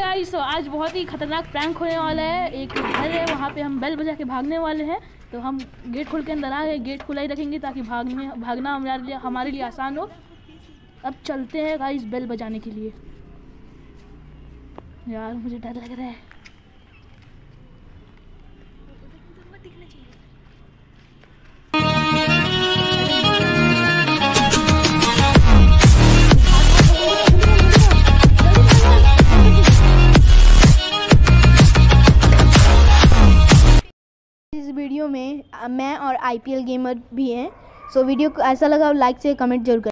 Guys, तो आज बहुत ही खतरनाक प्रैंक होने वाला है। एक घर है, वहाँ पे हम बेल बजा के भागने वाले हैं। तो हम गेट खोल के अंदर आ गए, गेट खुला ही रखेंगे ताकि भागना हमारे लिए आसान हो। अब चलते हैं गाइस बेल बजाने के लिए। यार मुझे डर लग रहा है। इस वीडियो में मैं और IPL गेमर भी हैं। सो वीडियो को ऐसा लगा लाइक से कमेंट जरूर करें।